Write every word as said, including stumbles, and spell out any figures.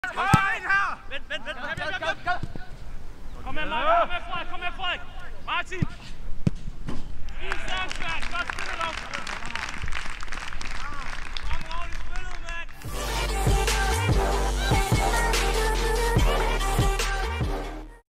Kom med ind her! Vent, vent, vent! Kom med, Mark! Kom med, Frederik! Kom